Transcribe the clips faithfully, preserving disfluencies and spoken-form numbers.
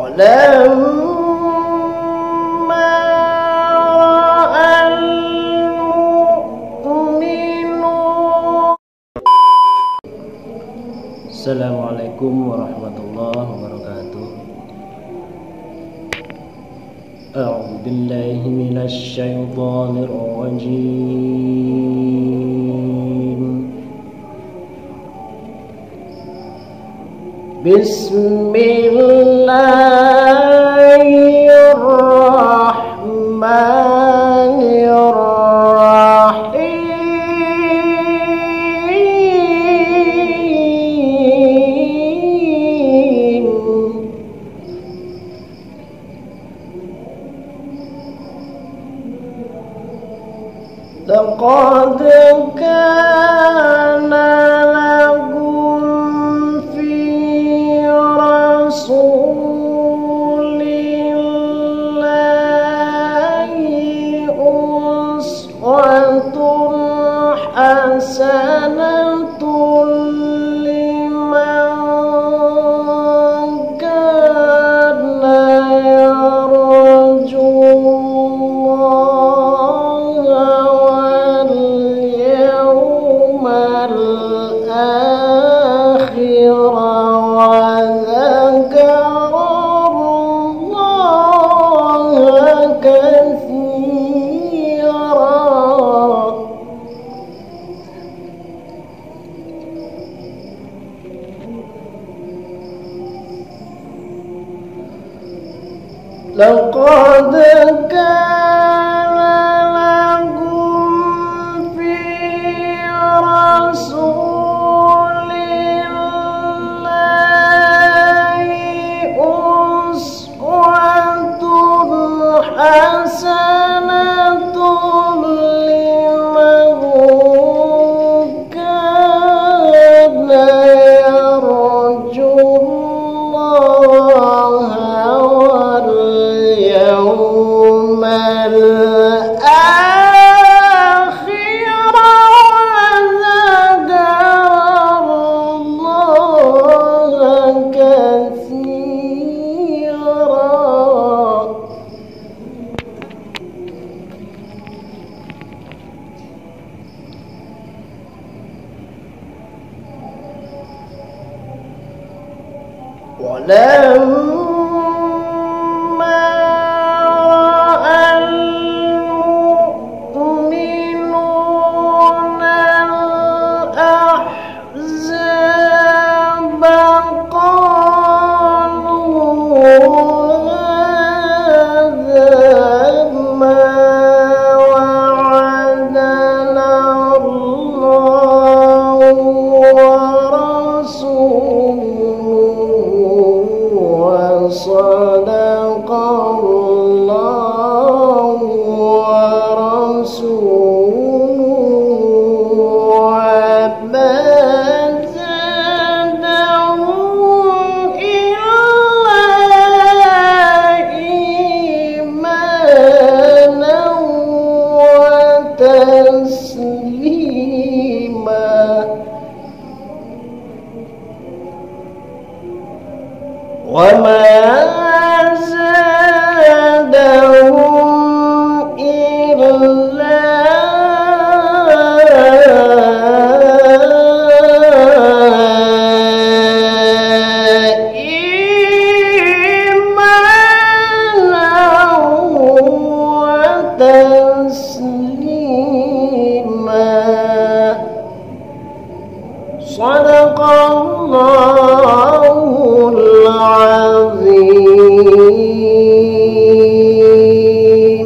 walamma ra'al mu'minun. Assalamualaikum warahmatullahi wabarakatuh. A'udzu billahi minasy syaithanir rajim. Bismillahirrahmanirrahim. Laqad kana lakum fi rasulillahi uswatun hasanatun liman kana yarjullaha wal yawmal akhir wa dzakarallaha katsira. Laqad kana lakum fi rasulillahi uswatun hasanatun liman kana yarjullaha wal yawmal akhir wa dzakarallaha katsira. Walamma ra'al mu'minuna al-ahzaba qalu hadha ma wa'adana Allahu wa rasuluhu wa sadaqallahu wa rasuluhu wa ma zadahum illa imanan wa taslima. Wa ma zadahum illa imanan wa taslima. Sadaqallahul azim.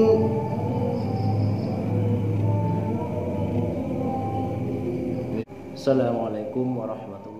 Assalamualaikum warahmatullahi wabarakatuh.